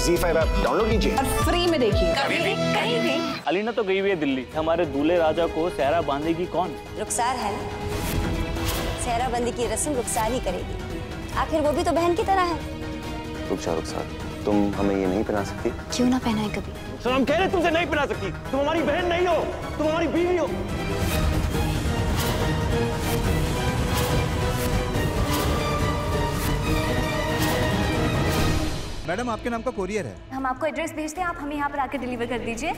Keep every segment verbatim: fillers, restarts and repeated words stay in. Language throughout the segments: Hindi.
ज़ी फाइव ऐप डाउनलोड कीजिए और फ्री में देखिए कभी भी कहीं भी। अलीना तो गई हुई है दिल्ली। हमारे दूल्हे राजा को सेहरा बांधेगी कौन? रुखसार है ना, सेहरा बंदी की रस्म रुखसार ही करेगी। आखिर वो भी तो बहन की तरह है। रुखसार रुखसार तुम हमें ये नहीं पहना सकती? क्यों ना पहनाए कभी? सर हम कह रहे तुमसे नहीं पहना सकती। तुम हमारी बहन नहीं हो, तुम हमारी बीवी हो। मैडम आपके नाम का कोरियर है। हम आपको एड्रेस भेजते हैं, आप हमें यहाँ पर आकर डिलीवर कर दीजिए।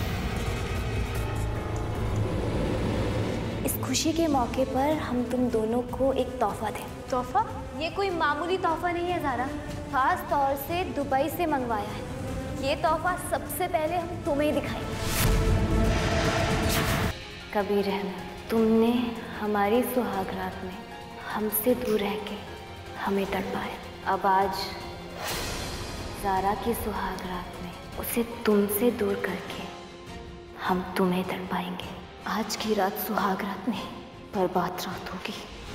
इस खुशी के मौके पर हम तुम दोनों को एक तोहफा दें। तोहफा? ये कोई मामूली तोहफा नहीं है ज़ारा, खास तौर से दुबई से मंगवाया है। ये तोहफा सबसे पहले हम तुम्हें दिखाएंगे। कबीर अहमद, तुमने हमारी सुहागरात में हमसे दूर रह के हमें तड़पाया। अब आज ज़ारा की सुहागरात में उसे तुमसे दूर करके हम तुम्हें तड़पाएंगे। आज की रात सुहागरात नहीं, बर्बाद रात होगी।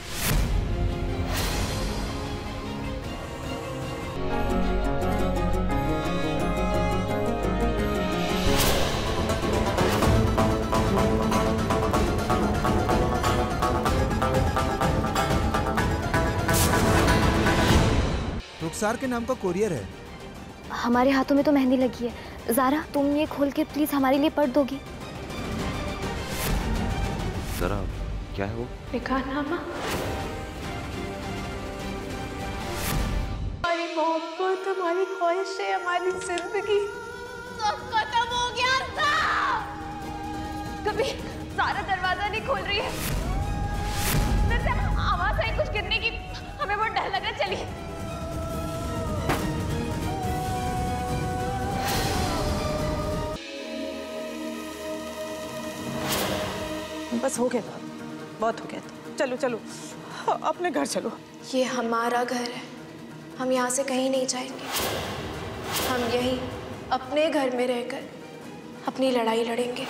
रुखसार के नाम का कोरियर है। हमारे हाथों में तो मेहंदी लगी है। ज़ारा तुम ये खोल के प्लीज हमारे लिए पढ़ दोगी? ज़रा क्या है वो? निकाहनामा। हमारी मोहब्बत, हमारी ख्वाहिशें, हमारी जिंदगी सब खत्म हो गया था। कभी ज़ारा दरवाजा नहीं खोल रही है। आवाज आई कुछ गिरने की, हमें बहुत डर लग रहा है। चलिए बस हो गया, बहुत हो गया। चलो चलो अपने घर चलो। ये हमारा घर है, हम यहाँ से कहीं नहीं जाएंगे। हम यहीं अपने घर में रहकर अपनी लड़ाई लड़ेंगे।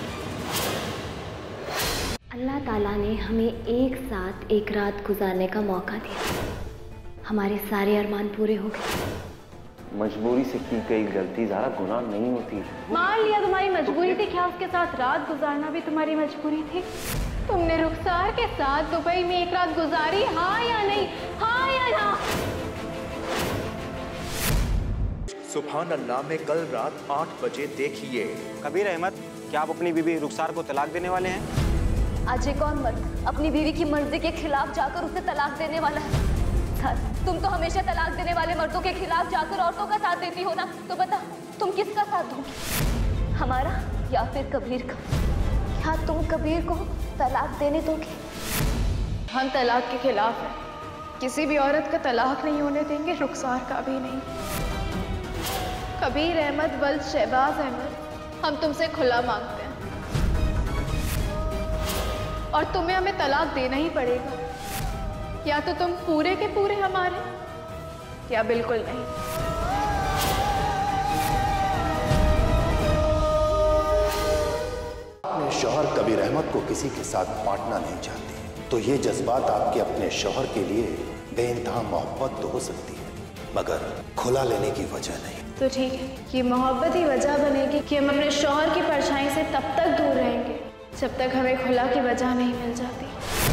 अल्लाह ताला ने हमें एक साथ एक रात गुजारने का मौका दिया। हमारे सारे अरमान पूरे हो गए। मजबूरी से की गई गलती ज़रा गुनाह नहीं होती। मान लिया तुम्हारी मजबूरी थी, क्या उसके साथ रात गुजारना भी तुम्हारी मजबूरी थी? तुमने रुखसार के साथ दुबई में एक रात गुजारी, हाँ या नहीं? हाँ या ना? सुभान अल्लाह में कल रात आठ बजे देखिए। कबीर अहमद, क्या आप अपनी बीवी रुखसार को तलाक देने वाले हैं? आज एक और मर्द अपनी बीवी की मर्जी के खिलाफ जाकर उसे तलाक देने वाला है। तुम तो हमेशा तलाक देने वाले मर्दों के खिलाफ जाकर औरतों का साथ देती हो ना, तो बता तुम किसका साथ दोगी? हमारा या फिर कबीर का? क्या तुम कबीर को तलाक देने दोगे? हम तलाक के खिलाफ हैं। किसी भी औरत का तलाक नहीं होने देंगे, रुखसार का भी नहीं। कबीर अहमद वल्द शहबाज अहमद, हम तुमसे खुला मांगते हैं और तुम्हें हमें तलाक देना ही पड़ेगा। या तो तुम पूरे के पूरे हमारे, या बिल्कुल नहीं। अपने शौहर कबीर अहमद को किसी के साथ बांटना नहीं चाहती, तो ये जज्बात आपके अपने शौहर के लिए बेइंतहा मोहब्बत तो हो सकती है, मगर खुला लेने की वजह नहीं। तो ठीक है, ये मोहब्बत ही वजह बनेगी कि हम अपने शौहर की परछाई से तब तक दूर रहेंगे जब तक हमें खुला की वजह नहीं मिल जाती।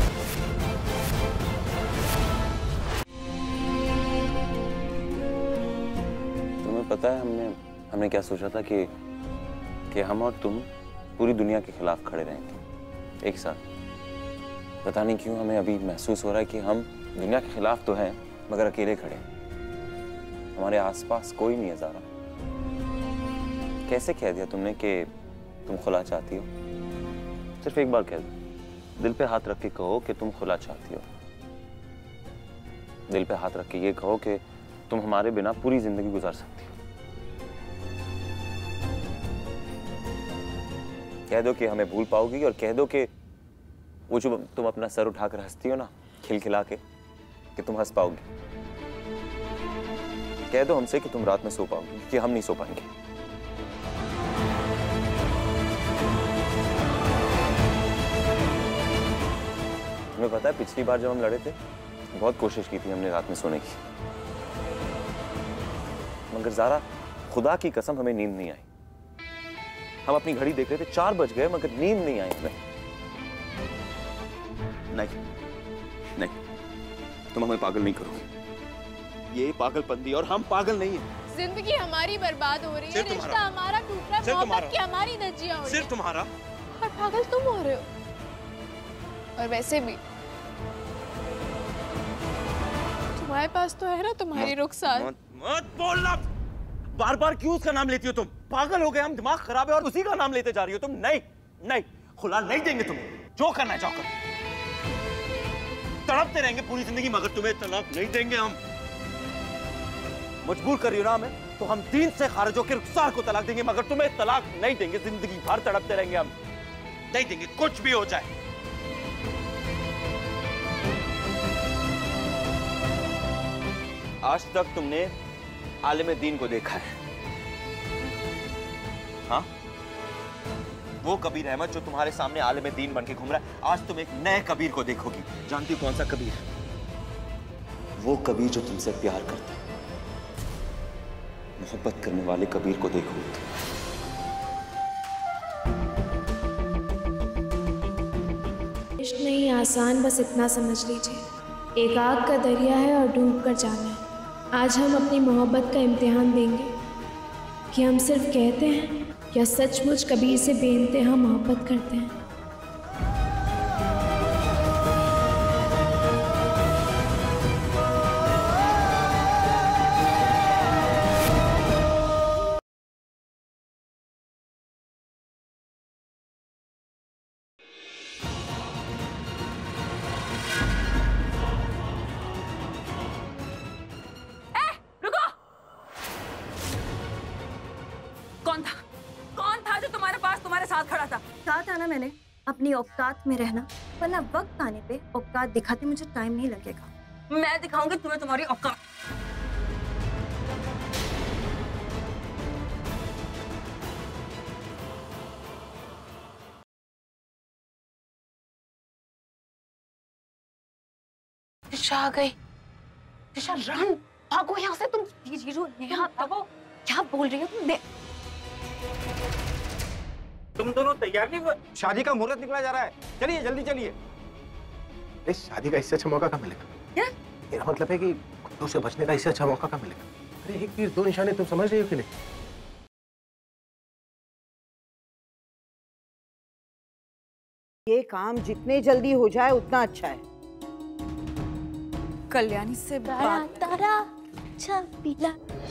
पता है हमने हमने क्या सोचा था कि कि हम और तुम पूरी दुनिया के खिलाफ खड़े रहेंगे एक साथ। पता नहीं क्यों हमें अभी महसूस हो रहा है कि हम दुनिया के खिलाफ तो हैं मगर अकेले खड़े हैं। हमारे आसपास कोई नहीं है। ज़ारा कैसे कह दिया तुमने कि तुम खुला चाहती हो? सिर्फ एक बार कह दो, दिल पे हाथ रख के कहो कि तुम खुला चाहती हो। दिल पे हाथ रख के ये कहो कि तुम हमारे बिना पूरी जिंदगी गुजार सकती हो। कह दो कि हमें भूल पाओगी और कह दो कि वो जो तुम अपना सर उठाकर हंसती हो ना खिलखिला के, कि तुम हंस पाओगी। कह दो हमसे कि तुम रात में सो पाओगी, कि हम नहीं सो पाएंगे। तुम्हें पता है पिछली बार जब हम लड़े थे बहुत कोशिश की थी हमने रात में सोने की, मगर ज़ारा खुदा की कसम हमें नींद नहीं आई। हम अपनी घड़ी देख रहे थे, चार बज गए मगर नींद नहीं आई हमें। नहीं नहीं, तुम हमें पागल नहीं करोगे। ये पागलपंती और हम पागल नहीं है। जिंदगी हमारी बर्बाद हो रही है, रिश्ता हमारा टूट रहा है, मोहब्बत की हमारी धज्जियां हो रही हैं। सिर्फ तुम्हारा। और पागल तुम हो रहे हो। और वैसे भी तुम्हारे पास तो है ना तुम्हारी रुखसार। मत, मत बोलना। बार बार क्यों उसका नाम लेती हो तुम? पागल हो गए हम, दिमाग खराब है और उसी का नाम लेते जा रही हो तुम। नहीं नहीं, खुला नहीं देंगे तुम्हें, जो करना है जाओ करो। तड़पते रहेंगे पूरी जिंदगी मगर तुम्हें तलाक नहीं देंगे हम। मजबूर कर रही हो ना हमें, तो हम दीन से खारिज होकर रुखसार को तलाक देंगे मगर तुम्हें तलाक नहीं देंगे। जिंदगी भर तड़पते रहेंगे हम, नहीं देंगे कुछ भी हो जाए। आज तक तुमने आलिम दीन को देखा है? हाँ, वो कबीर अहमद जो तुम्हारे सामने आलिम दीन बन के घूम रहा है, आज तुम एक नए कबीर को देखोगी। जानती हो कौन सा कबीर? वो कबीर जो तुमसे प्यार करता है, मोहब्बत करने वाले कबीर को देखो। इश्क नहीं आसान, बस इतना समझ लीजिए, एक आग का दरिया है और डूब कर जाना है। आज हम अपनी मोहब्बत का इम्तिहान देंगे कि हम सिर्फ कहते हैं या सचमुच कबीर से बेइंतहा मोहब्बत करते हैं। कौन था? कौन था जो तुम्हारे पास तुम्हारे साथ खड़ा था? कहा था ना मैंने अपनी औकात में रहना, वरना वक्त आने पे औकात दिखाते मुझे टाइम नहीं लगेगा। मैं दिखाऊंगी तुम्हें तुम्हारी औकात। निशा आ गई। निशा रन, भागो यहाँ से। तुम जीरो नेहा दबो। क्या बोल रही हो तुम? दे तुम दोनों तैयार नहीं हुए? शादी का मुहूर्त निकला जा रहा है, चलिए जल्दी चलिए। इस शादी का इससे अच्छा मौका कहाँ मिलेगा? क्या? मेरा मतलब है कि गुड्डू से बचने का इससे अच्छा मौका कहाँ मिलेगा? अरे एक तीर दो निशाने, तुम समझ रही हो कि नहीं? ये काम जितने जल्दी हो जाए उतना अच्छा है। कल्याणी से बात। तारा पीला।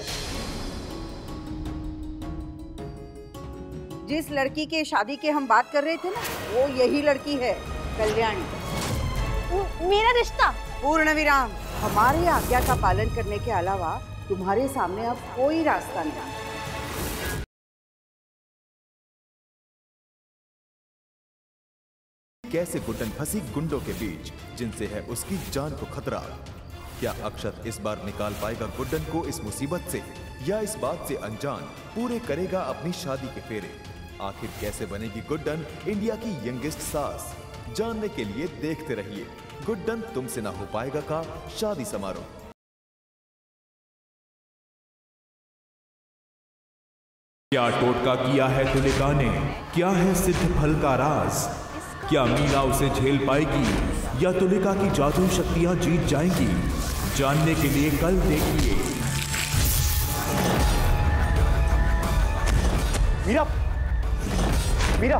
जिस लड़की के शादी के हम बात कर रहे थे ना, वो यही लड़की है, कल्याणी। मेरा रिश्ता? पूर्ण विराम। हमारी आज्ञा का पालन करने के अलावा तुम्हारे सामने अब कोई रास्ता नहीं। कैसे गुड्डन फंसी गुंडों के बीच, जिनसे है उसकी जान को खतरा। क्या अक्षत इस बार निकाल पाएगा गुड्डन को इस मुसीबत से, या इस बात से अनजान पूरे करेगा अपनी शादी के फेरे? आखिर कैसे बनेगी गुड्डन इंडिया की यंगेस्ट सास? जानने के लिए देखते रहिए गुड्डन तुमसे ना हो पाएगा का शादी समारोह। क्या टोटका किया है तुलिका ने, क्या है सिद्ध फल का राज? क्या मीना उसे झेल पाएगी या तुलिका की जादू शक्तियां जीत जाएंगी? जानने के लिए कल देखिए। मीरा, मीरा।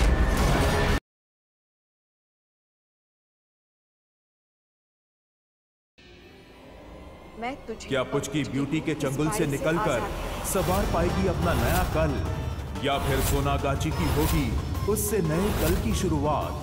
मैं तुझे क्या पुचकी ब्यूटी के चंगुल से निकलकर सवार पाएगी अपना नया कल, या फिर सोनागाची की होगी उससे नए कल की शुरुआत?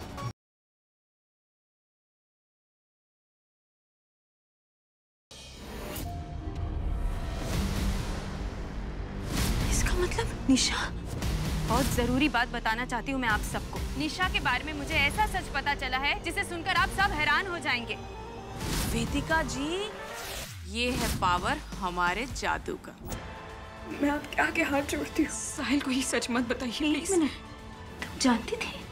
इसका मतलब निशा। बहुत जरूरी बात बताना चाहती हूँ मैं आप सबको। निशा के बारे में मुझे ऐसा सच पता चला है जिसे सुनकर आप सब हैरान हो जाएंगे। वेदिका जी, ये है पावर हमारे जादू का। मैं आपके आगे हाथ जोड़ती हूँ। साहिल को ही सच मत बताइए प्लीज। तुम जानती थी?